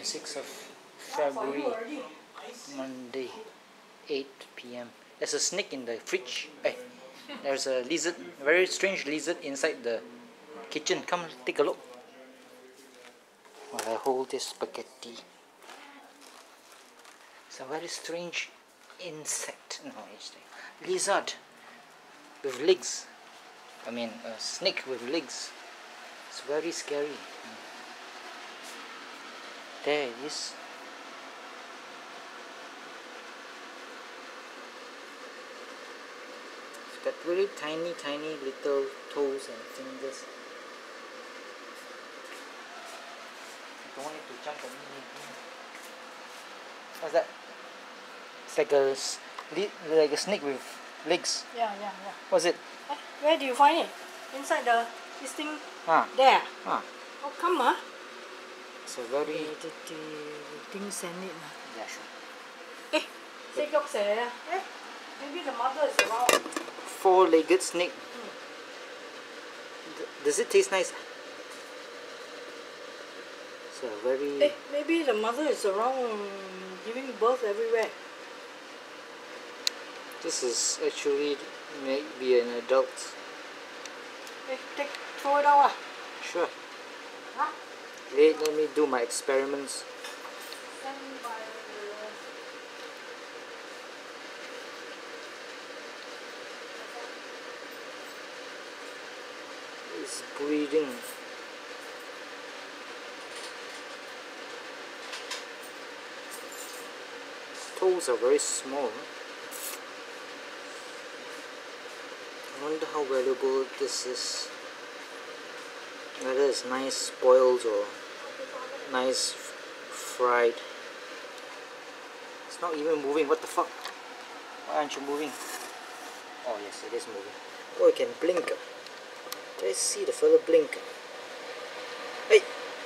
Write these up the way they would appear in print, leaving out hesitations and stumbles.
26th of February, Monday, 8 p.m. There's a snake in the fridge. Hey, there's a lizard, a very strange lizard inside the kitchen. Come take a look while I hold this spaghetti. It's a very strange insect. No, it's a lizard with legs. I mean, a snake with legs. It's very scary. There it is. It's got really tiny little toes and fingers. I don't want it to jump at me. What's that? It's like a snake with legs. Yeah. What's it? Where do you find it? Inside this thing? There. How come, huh? It's a very... Thing send it. Yeah, sure. Maybe the mother is around. Four-legged snake. Does it taste nice? It's a very... Maybe the mother is around giving birth everywhere. This is actually maybe an adult. Throw it out. Sure. Huh? Let me do my experiments. It's breathing. Its toes are very small. I wonder how valuable this is. Whether it's nice boiled or nice fried. It's not even moving. What the fuck? Why aren't you moving? Oh yes, it is moving. Oh, it can blink. Did I see the fella blink? Hey!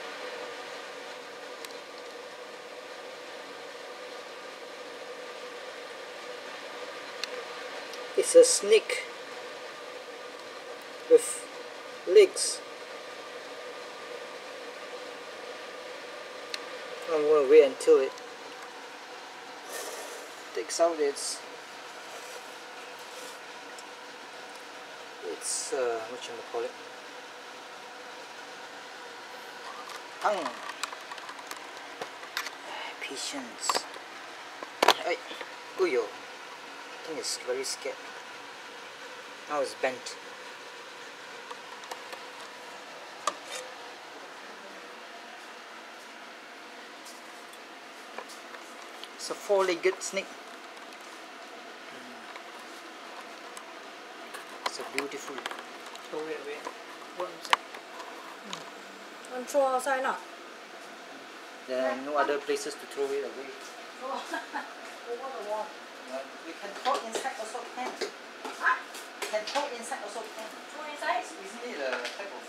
It's a snake with legs. I'm going to wait until it takes out its what you call it, tongue. Patience. Hey, Uyo. I think it's very scared. Now it's bent. It's a four-legged snake. It's a beautiful. Throw it away. And throw outside now. There are no other places to throw it away. Over the wall. We can throw inside also can. Huh? Can throw inside also can. Throw inside? Isn't it a type of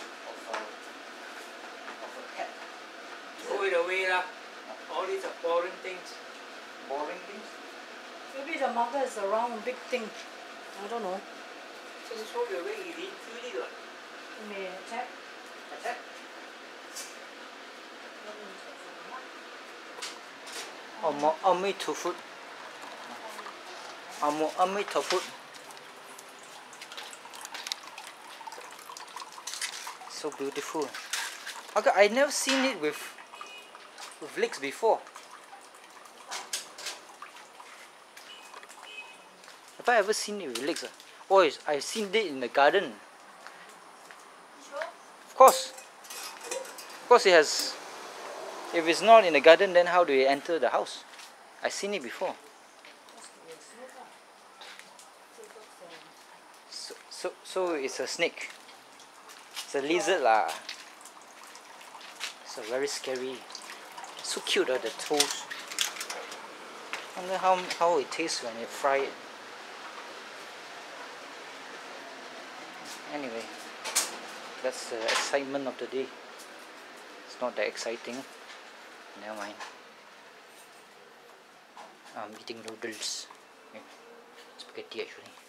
a cat? Throw it away lah. All these are boring things. Boring things? Maybe the mother is around big thing. I don't know. Just throw it away, easy. Feel it. You may attack. Attack? Ami tofu. Ami tofu. So beautiful. Okay, I never seen it with legs before. Have I ever seen it with legs? Oh, I've seen it in the garden. Sure? Of course. Of course it has. If it's not in the garden, then how do you enter the house? I've seen it before. So it's a snake. It's a lizard lah. It's a very scary. So cute the toes. Wonder how it tastes when you fry it. Anyway, that's the excitement of the day. It's not that exciting. Never mind. I'm eating noodles. Spaghetti actually.